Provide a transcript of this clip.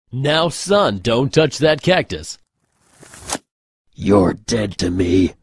Now, son, don't touch that cactus. You're dead to me.